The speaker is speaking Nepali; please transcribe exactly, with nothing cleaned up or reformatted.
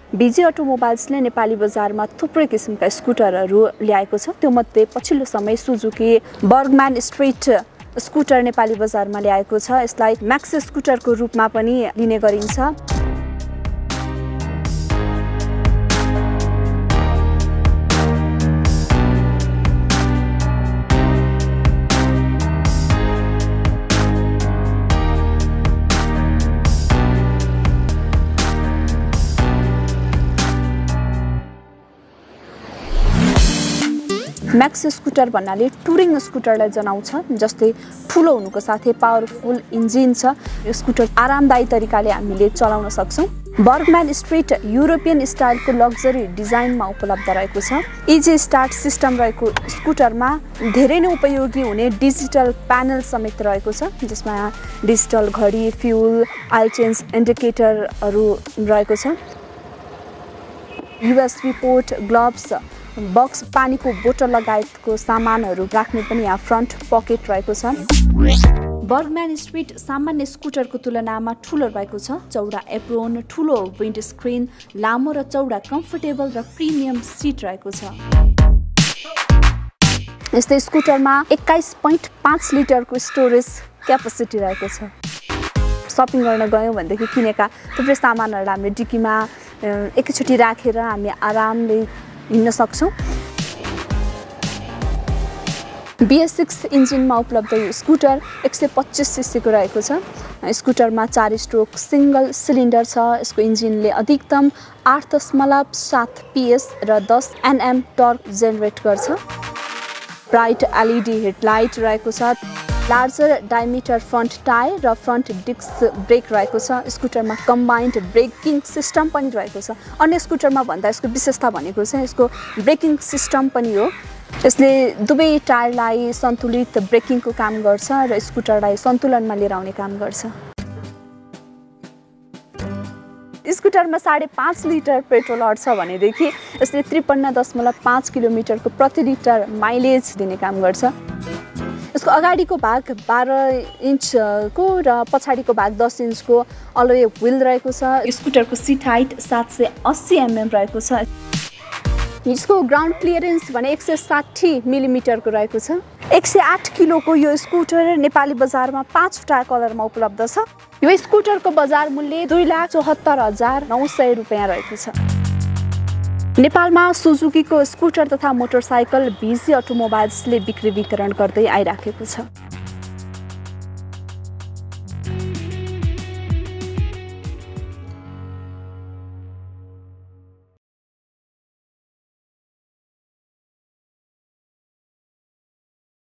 बिजी अटोमोबाइल्सले नेपाली बजारमा थुप्रै किसिमका स्कुटरहरू ल्याएको छ। त्यो मध्ये पछिल्लो समय Suzuki Burgman street scooter Nepali बजारमा ल्याएको छ। यसलाई म्याक्सी स्कुटरको रूपमा पनि लिने गरिन्छ। म्याक्सी स्कुटर भन्नाले टुरिङ स्कुटरलाई जनाउँछ, जस्तै ठुलो हुनुको साथै पावरफुल इन्जिन छ। यो स्कुटर आरामदायी तरिकाले हामीले चलाउन सक्छौँ। बर्गम्यान स्ट्रीट युरोपियन स्टाइलको लग्जरी डिजाइनमा उपलब्ध रहेको छ। इजी स्टार्ट सिस्टम रहेको स्कुटरमा धेरै नै उपयोगी हुने डिजिटल प्यानल समेत रहेको छ, जसमा डिजिटल घडी, फ्युल, आइल चेन्ज इन्डिकेटरहरू रहेको छ। युएसबी पोर्ट, ग्लोभ्स, बक्स, पानीको बोतल लगायतको सामानहरू राख्ने पनि यहाँ फ्रन्ट पकेट रहेको छ। बर्गम्यान स्ट्रीट सामान्य स्कुटरको तुलनामा ठुलो रहेको छ। चौडा एप्रोन, ठुलो विन्ड स्क्रिन, लामो र चौडा कम्फर्टेबल र प्रिमियम सिट रहेको छ। यस्तै स्कुटरमा एक्काइस पोइन्ट पाँच लिटरको स्टोरेज क्यापेसिटी रहेको छ। सपिङ गर्न गयौँ भनेदेखि किनेका थुप्रै सामानहरू हामीले डिकीमा एकैचोटि राखेर हामी आरामले हिँड्न सक्छौँ। बिएस सिक्स इन्जिनमा उपलब्ध यो स्कुटर एक सय पच्चिस सिसीको रहेको छ। स्कुटरमा चार स्ट्रोक सिङ्गल सिलिन्डर छ। यसको इन्जिनले अधिकतम आठ दशमलव सात पिएस र दस एनएम टर्क जेनेरेट गर्छ। ब्राइट एलइडी हेडलाइट रहेको छ। लार्जर डायमिटर फ्रन्ट टायर र फ्रन्ट डिस्क ब्रेक रहेको छ। स्कुटरमा कम्बाइन्ड ब्रेकिङ सिस्टम पनि रहेको छ। अन्य स्कुटरमा भन्दा यसको विशेषता भनेको चाहिँ यसको ब्रेकिङ सिस्टम पनि हो। यसले दुवै टायरलाई सन्तुलित ब्रेकिङको काम गर्छ र स्कुटरलाई सन्तुलनमा लिएर आउने काम गर्छ। स्कुटरमा साढे पाँच लिटर पेट्रोल अट्छ भनेदेखि यसले त्रिपन्न दशमलव पाँच किलोमिटरको प्रति लिटर माइलेज दिने काम गर्छ। यसको अगाडिको भाग बाह्र इन्चको र पछाडिको भाग दस इन्चको अलवे व्हिल रहेको छ। स्कुटरको सिट हाइट सात सय अस्सी एमएम रहेको छ। यसको ग्राउन्ड क्लियरेन्स भने एक सय साठी मिलिमिटरको रहेको छ। एक सय आठ किलोको यो स्कुटर नेपाली बजारमा पाँचवटा कलरमा उपलब्ध छ। यो स्कुटरको बजार मूल्य दुई लाख चौहत्तर हजार नौ सय रुपियाँ रहेको छ। नेपालमा सुजुकीको स्कुटर तथा मोटरसाइकल बिजी अटोमोबाइल्सले बिक्री वितरण गर्दै आइराखेको छ।